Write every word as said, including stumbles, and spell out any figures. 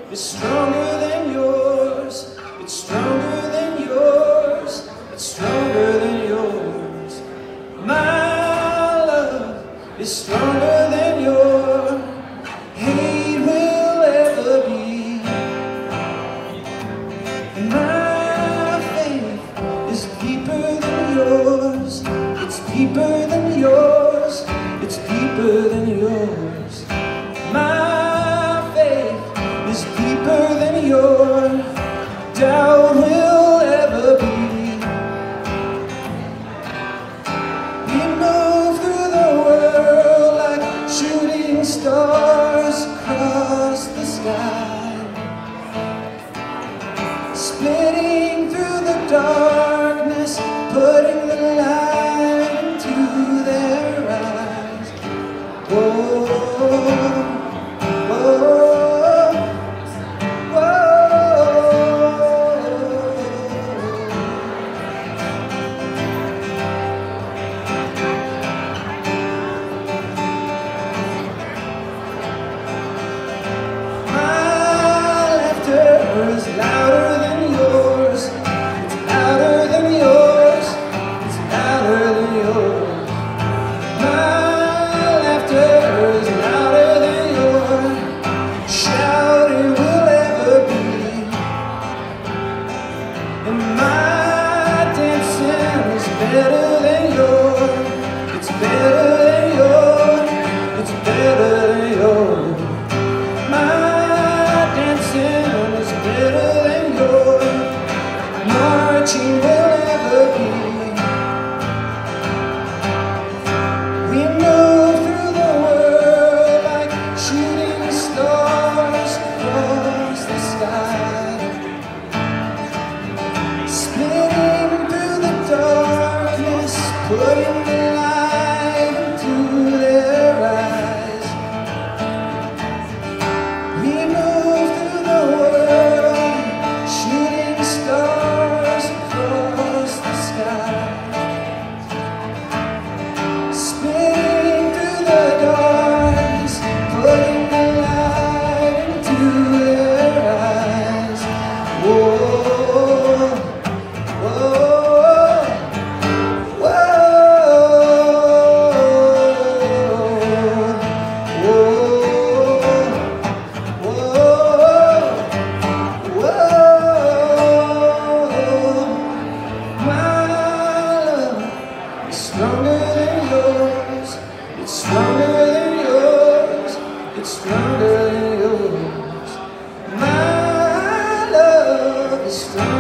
is stronger than yours. It's stronger than yours. It's stronger than yours. My love is stronger than your hate will ever be. My faith is deeper than yours. It's deeper than yours. It's deeper than yours. My faith is deeper than your doubt will ever be. We move through the world like shooting stars across the sky, splitting through the darkness, putting the light into their eyes. Whoa, whoa. Is louder than yours. It's louder than yours. It's louder than yours. My laughter is louder than your shout it will ever be. And my dancing is better than yours. It's better than yours. It's better than yours. My dancing better than your marching will ever be. We move through the world like shooting stars across the sky, splitting through the darkness, putting the light into their eyes. We move through the world shooting stars across the sky, spinning through the darkness, putting the light into their eyes. Whoa, whoa, whoa, whoa, whoa. My love is stronger than yours. It's stronger than yours. It's stronger than yours. My love is stronger.